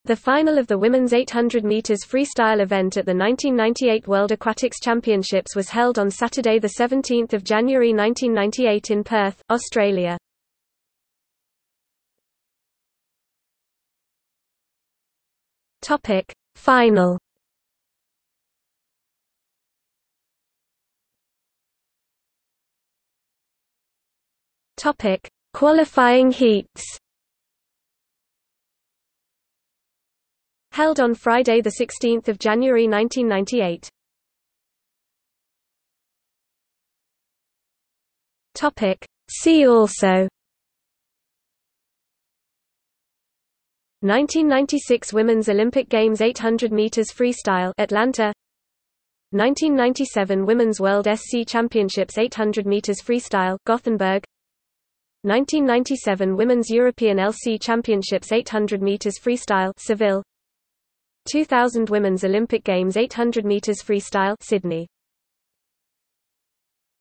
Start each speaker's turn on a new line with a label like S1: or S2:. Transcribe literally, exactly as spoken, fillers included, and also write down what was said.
S1: The final of the women's eight hundred meters freestyle event at the nineteen ninety-eight World Aquatics Championships was held on Saturday the seventeenth of January nineteen ninety-eight in Perth, Australia. Topic: Final. Topic: Qualifying heats. Held on Friday the sixteenth of January nineteen ninety-eight. Topic: See also. nineteen ninety-six Women's Olympic Games eight hundred meters freestyle, Atlanta. nineteen ninety-seven Women's World S C Championships eight hundred meters freestyle, Gothenburg. nineteen ninety-seven Women's European L C Championships eight hundred meters freestyle, Seville. two thousand Women's Olympic Games eight hundred meters freestyle, Sydney.